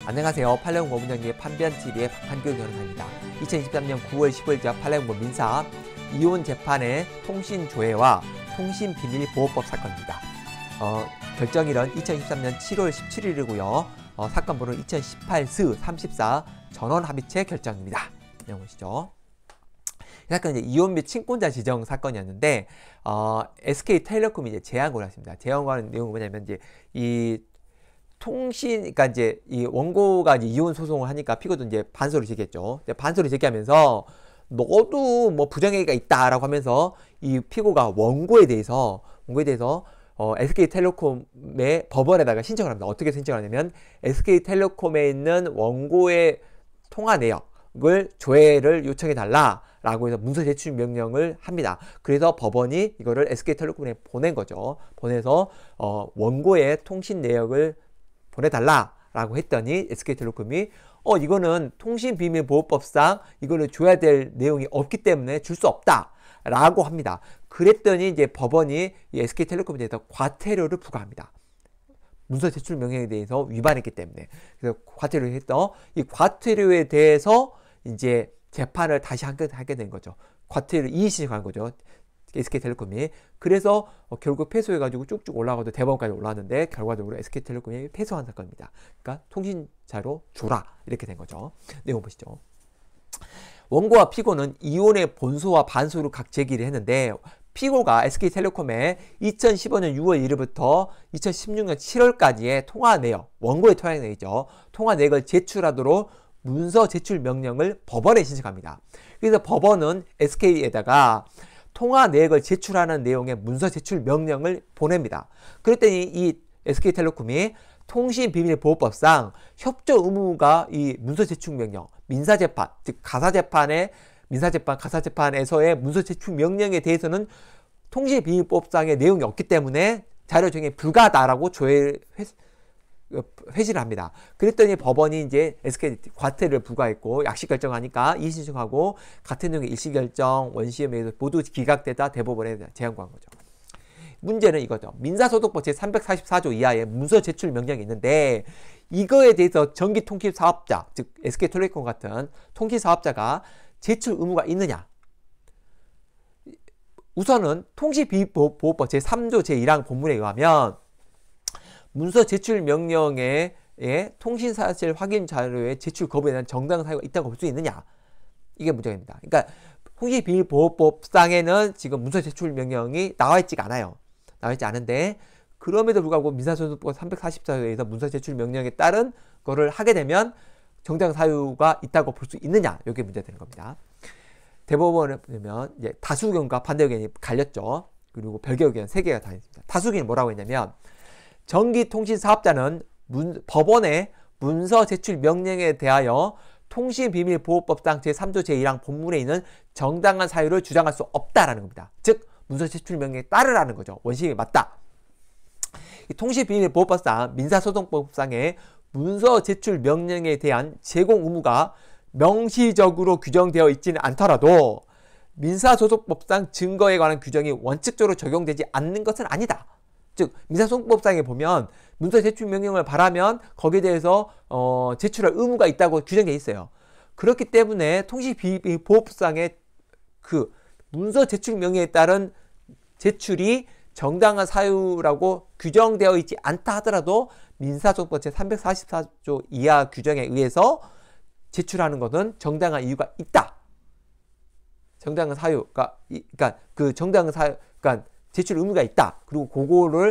안녕하세요. 팔레온고 문영기의 판변TV의 박판규 변호사입니다. 2023년 9월 15일자 팔레온고 민사 이혼 재판의 통신조회와 통신비밀보호법 사건입니다. 결정일은 2023년 7월 17일이고요. 사건 번호는 2018스 34 전원합의체 결정입니다. 내용 보시죠. 이 사건은 이제 이혼 및 친권자 지정 사건이었는데, SK텔레콤이 이제 제한 권고했습니다. 제한 권고하는 내용은 뭐냐면, 이제 이 그러니까 이제 이 원고가 이제 이혼 소송을 하니까 피고도 이제 반소를 제기했죠. 반소를 제기하면서 너도 뭐 부정행위가 있다라고 하면서 이 피고가 원고에 대해서 SK텔레콤의 법원에다가 신청을 합니다. 어떻게 신청을 하냐면, SK텔레콤에 있는 원고의 통화 내역을 조회를 요청해 달라라고 해서 문서 제출 명령을 합니다. 그래서 법원이 이거를 SK텔레콤에 보낸 거죠. 보내서 원고의 통신 내역을 보내달라라고 했더니 SK텔레콤이 이거는 통신비밀보호법상 이거는 줘야 될 내용이 없기 때문에 줄 수 없다라고 합니다. 그랬더니 이제 법원이 이 SK텔레콤에 대해서 과태료를 부과합니다. 문서 제출 명령에 대해서 위반했기 때문에. 그래서 과태료를 했던 이 과태료에 대해서 이제 재판을 다시 하게 된 거죠. 과태료 이의신청한 거죠. SK텔레콤이. 그래서 결국 패소해가지고 쭉쭉 올라가도 대법원까지 올라왔는데 결과적으로 SK텔레콤이 패소한 사건입니다. 그러니까 통신자로 줘라 이렇게 된 거죠. 내용 보시죠. 원고와 피고는 이혼의 본소와 반소를 각 제기를 했는데, 피고가 SK텔레콤에 2015년 6월 1일부터 2016년 7월까지의 통화 내역, 원고의 통화 내역이죠. 통화 내역을 제출하도록 문서 제출 명령을 법원에 신청합니다. 그래서 법원은 SK에다가 통화 내역을 제출하는 내용의 문서 제출 명령을 보냅니다. 그랬더니 이 SK텔레콤이 통신비밀보호법상 협조 의무가 이 문서 제출 명령, 민사재판, 즉 가사재판의 가사재판에서의 문서 제출 명령에 대해서는 통신비밀보호법상의 내용이 없기 때문에 자료 정에 불가하다라고 회시를 합니다. 그랬더니 법원이 이제 SK 과태료를 부과했고, 약식 결정하니까 이의신청하고 같은 내용의 일시결정, 원시혐의에서 모두 기각되다 대법원에 제한 구한 거죠. 문제는 이거죠. 민사소송법 제344조 이하의 문서 제출 명령이 있는데, 이거에 대해서 전기통신사업자, 즉 SK텔레콤 같은 통신사업자가 제출 의무가 있느냐? 우선은 통신비밀보호법 제3조 제1항 본문에 의하면 문서 제출 명령에 통신사실 확인 자료의 제출 거부에 대한 정당한 사유가 있다고 볼 수 있느냐? 이게 문제입니다. 그러니까 통신비밀보호법상에는 지금 문서 제출 명령이 나와 있지가 않아요. 나와 있지 않은데, 그럼에도 불구하고 민사소송법 344조에서 문서 제출 명령에 따른 거를 하게 되면 정당한 사유가 있다고 볼 수 있느냐? 이게 문제가 되는 겁니다. 대법원에 보면 이제 다수 의견과 반대 의견이 갈렸죠. 그리고 별개 의견 3개가 다 있습니다. 다수 의견이 뭐라고 했냐면, 전기통신사업자는 법원의 문서 제출 명령에 대하여 통신비밀보호법상 제3조 제1항 본문에 있는 정당한 사유를 주장할 수 없다라는 겁니다. 즉 문서 제출 명령에 따르라는 거죠. 원심이 맞다. 이 통신비밀보호법상 민사소송법상의 문서 제출 명령에 대한 제공 의무가 명시적으로 규정되어 있지는 않더라도 민사소송법상 증거에 관한 규정이 원칙적으로 적용되지 않는 것은 아니다. 즉 민사소송법상에 보면 문서 제출 명령을 바라면 거기에 대해서 제출할 의무가 있다고 규정되어 있어요. 그렇기 때문에 통신비밀보호법상의 그 문서 제출 명령에 따른 제출이 정당한 사유라고 규정되어 있지 않다 하더라도 민사소송법 제344조 이하 규정에 의해서 제출하는 것은 정당한 이유가 있다. 정당한 사유가, 그러니까 그 정당한 사유, 그러니까 제출 의무가 있다. 그리고 그거를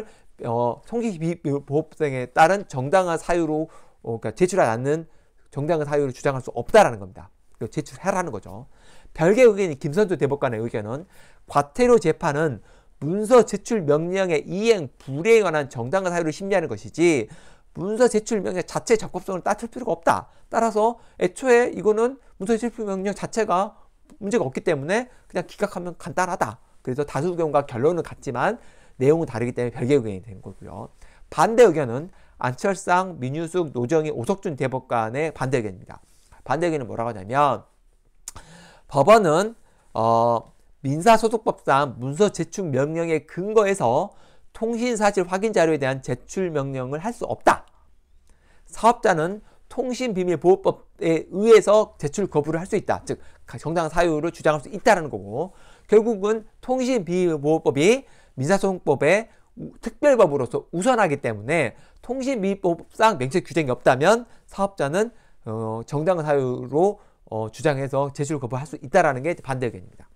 통신비밀보호법상에 따른 정당한 사유로 그러니까 제출하지 않는 정당한 사유를 주장할 수 없다라는 겁니다. 제출하라는 거죠. 별개 의견이 김선주 대법관의 의견은 과태료 재판은 문서 제출 명령의 이행 불이행에 관한 정당한 사유를 심리하는 것이지 문서 제출 명령 자체 적법성을 따질 필요가 없다. 따라서 애초에 이거는 문서 제출 명령 자체가 문제가 없기 때문에 그냥 기각하면 간단하다. 그래서 다수 의견과 결론은 같지만 내용은 다르기 때문에 별개 의견이 된 거고요. 반대 의견은 안철상, 민유숙, 노정희, 오석준 대법관의 반대 의견입니다. 반대 의견은 뭐라고 하냐면, 법원은 민사소송법상 문서 제출 명령에 근거해서 통신사실 확인 자료에 대한 제출 명령을 할 수 없다. 사업자는 통신비밀보호법에 의해서 제출 거부를 할 수 있다. 즉 정당한 사유를 주장할 수 있다라는 거고, 결국은 통신비밀보호법이 민사소송법의 특별법으로서 우선하기 때문에 통신비밀법상 명시적 규정이 없다면 사업자는 정당한 사유로 주장해서 제출 거부할 수 있다라는 게 반대 의견입니다.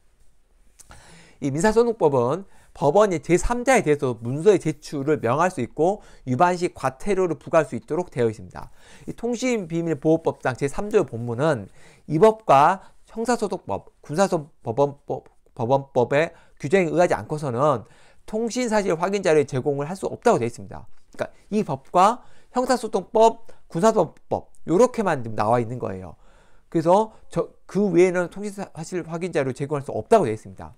이 민사소송법은 법원이 제3자에 대해서 문서의 제출을 명할 수 있고 위반 시 과태료를 부과할 수 있도록 되어 있습니다. 이 통신비밀보호법상 제3조 본문은 이 법과 형사소송법, 군사소송법원법의 규정에 의하지 않고서는 통신사실 확인 자료의 제공을 할 수 없다고 되어 있습니다. 그러니까 이 법과 형사소송법, 군사소송법 이렇게만 나와 있는 거예요. 그래서 그 외에는 통신사실 확인 자료 제공할 수 없다고 되어 있습니다.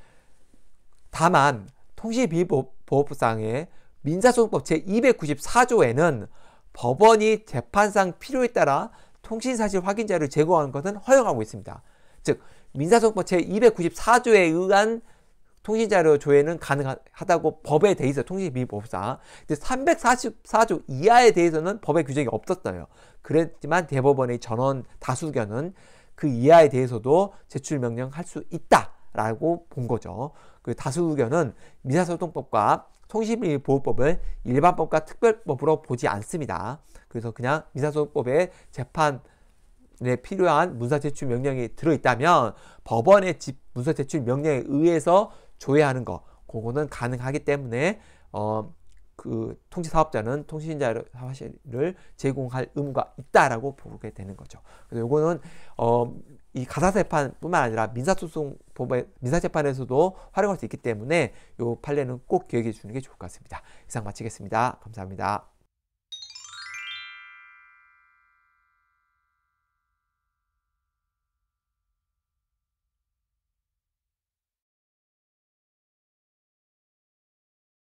다만 통신비밀보호법상의 민사소송법 제294조에는 법원이 재판상 필요에 따라 통신사실 확인 자료를 제공하는 것은 허용하고 있습니다. 즉 민사소송법 제294조에 의한 통신자료 조회는 가능하다고 법에 돼 있어요. 통신비밀보호법상. 근데 344조 이하에 대해서는 법의 규정이 없었어요. 그랬지만 대법원의 전원 다수견은 그 이하에 대해서도 제출 명령할 수 있다라고 본 거죠. 그 다수 의견은 민사소송법과 통신비밀보호법을 일반법과 특별법으로 보지 않습니다. 그래서 그냥 민사소송법에 재판에 필요한 문서제출 명령이 들어있다면 법원의 문서제출 명령에 의해서 조회하는 거, 그거는 가능하기 때문에 그 통신사업자는 통신자료 사실을 제공할 의무가 있다라고 보게 되는 거죠. 그래서 요거는 이 가사재판뿐만 아니라 민사소송법의 민사재판에서도 활용할 수 있기 때문에 요 판례는 꼭 기억해 주는 게 좋을 것 같습니다. 이상 마치겠습니다. 감사합니다.